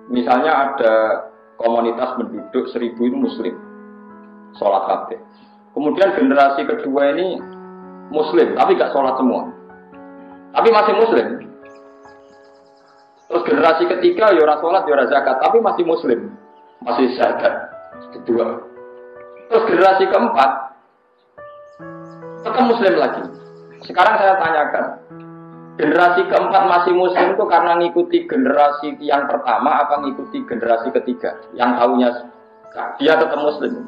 Misalnya ada komunitas penduduk 1000 itu muslim, sholat kabeh. Kemudian generasi kedua ini muslim, tapi gak sholat semua, tapi masih muslim. Terus generasi ketiga ya ora sholat, ya ora zakat, tapi masih muslim, masih zakat kedua. Terus generasi keempat tetap muslim lagi. Sekarang saya tanyakan, generasi keempat masih muslim itu karena ngikuti generasi yang pertama apa ngikuti generasi ketiga yang tahunya dia tetap muslim?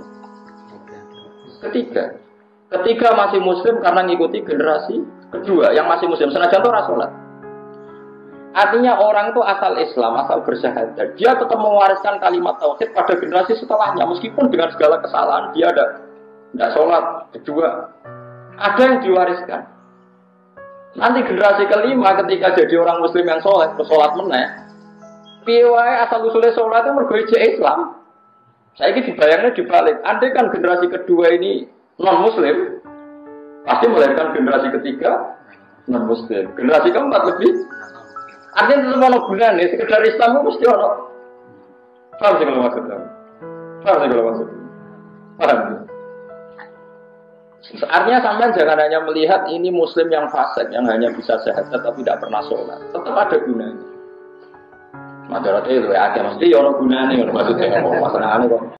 Ketiga masih muslim karena ngikuti generasi kedua yang masih muslim senajan itu ora salat. Artinya orang itu asal Islam, asal bersyahadat, dia tetap mewariskan kalimat tauhid pada generasi setelahnya meskipun dengan segala kesalahan dia tidak sholat kedua. Ada yang diwariskan. Nanti generasi kelima ketika jadi orang muslim yang soleh, bersolat meneh, piye wae asal usulnya sholat itu mergo Islam. Saya ini dibayangnya dibalik. Andai kan generasi kedua ini non muslim, pasti melahirkan generasi ketiga non muslim. Generasi keempat lebih. Artinya tetap ada gunanya. Sekedar Islam itu mesti ada. Paham sih kalau maksudnya? Paham. Artinya sampean jangan hanya melihat ini muslim yang fasik yang hanya bisa syahadat tapi tidak pernah sholat. Tetap ada gunanya. Masalahnya itu ya, mesti ada gunanya maksudnya. Masalahnya kok.